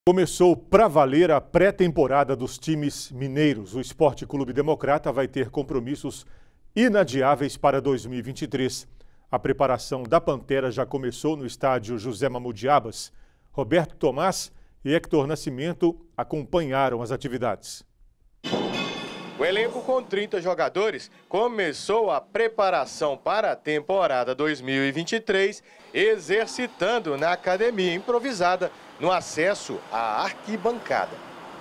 Começou pra valer a pré-temporada dos times mineiros. O Esporte Clube Democrata vai ter compromissos inadiáveis para 2023. A preparação da Pantera já começou no estádio José Mamutiabas. Roberto Tomás e Hector Nascimento acompanharam as atividades. O elenco com 30 jogadores começou a preparação para a temporada 2023, exercitando na academia improvisada no acesso à arquibancada.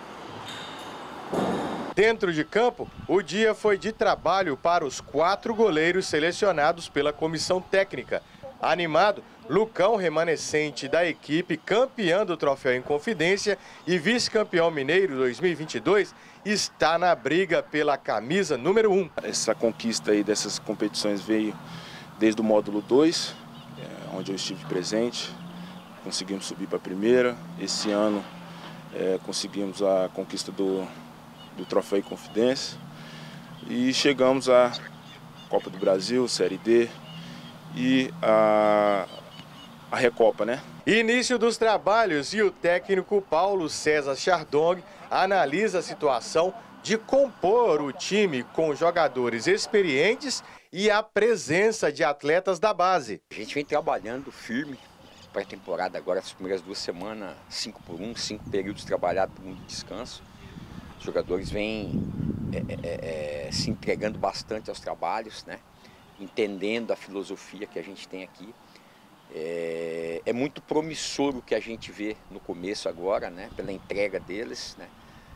Dentro de campo, o dia foi de trabalho para os 4 goleiros selecionados pela comissão técnica. Animado, Lucão, remanescente da equipe, campeão do Troféu Inconfidência e vice-campeão mineiro 2022, está na briga pela camisa número 1. Essa conquista aí dessas competições veio desde o módulo 2, onde eu estive presente. Conseguimos subir para a primeira. Esse ano conseguimos a conquista do Troféu Inconfidência e chegamos à Copa do Brasil, Série D e a Recopa, né? Início dos trabalhos e o técnico Paulo César Chardong analisa a situação de compor o time com jogadores experientes e a presença de atletas da base. A gente vem trabalhando firme. Pré-temporada agora, as primeiras 2 semanas, 5x1, 5 períodos trabalhados por um descanso. Os jogadores vêm se entregando bastante aos trabalhos, né? Entendendo a filosofia que a gente tem aqui. É muito promissor o que a gente vê no começo agora, né? Pela entrega deles, né?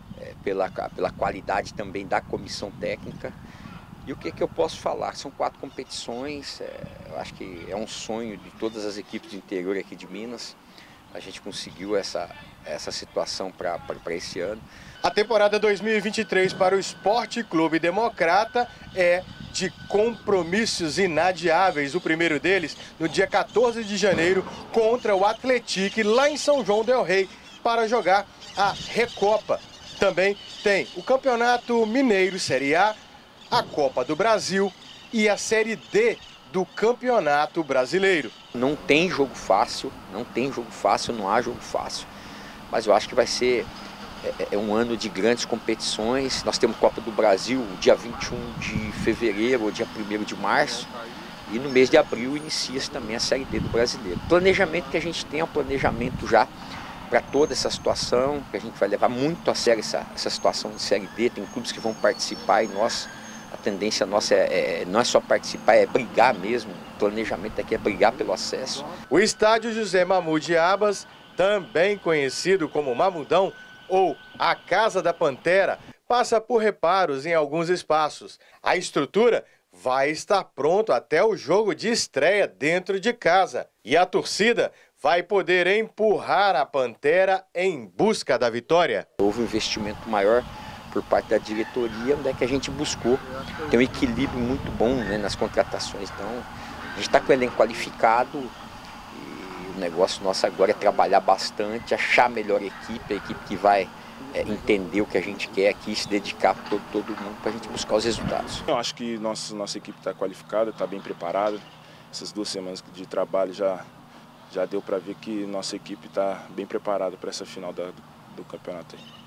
Pela qualidade também da comissão técnica. E o que eu posso falar? São 4 competições, eu acho que é um sonho de todas as equipes do interior aqui de Minas. A gente conseguiu essa situação para esse ano. A temporada 2023 para o Esporte Clube Democrata é de compromissos inadiáveis. O primeiro deles no dia 14 de janeiro contra o Atlético lá em São João del Rei para jogar a Recopa. Também tem o Campeonato Mineiro Série A, a Copa do Brasil e a Série D do Campeonato Brasileiro. Não tem jogo fácil, não há jogo fácil. Mas eu acho que vai ser um ano de grandes competições. Nós temos Copa do Brasil dia 21 de fevereiro ou dia 1º de março. E no mês de abril inicia-se também a Série D do Brasileiro. O planejamento que a gente tem é um planejamento já para toda essa situação, que a gente vai levar muito a sério essa situação de Série D. Tem clubes que vão participar e a tendência nossa não é só participar, é brigar mesmo. O planejamento aqui é brigar pelo acesso. O estádio José Mamutiabas, também conhecido como Mamudão ou a Casa da Pantera, passa por reparos em alguns espaços. A estrutura vai estar pronta até o jogo de estreia dentro de casa. E a torcida vai poder empurrar a Pantera em busca da vitória. Houve um investimento maior por parte da diretoria, onde é que a gente buscou ter um equilíbrio muito bom, né, nas contratações. Então, a gente está com o elenco qualificado e o negócio nosso agora é trabalhar bastante, achar a melhor equipe, a equipe que vai entender o que a gente quer aqui, se dedicar para todo mundo para a gente buscar os resultados. Eu acho que nossa equipe está qualificada, está bem preparada. Essas 2 semanas de trabalho já deu para ver que nossa equipe está bem preparada para essa final do campeonato aí.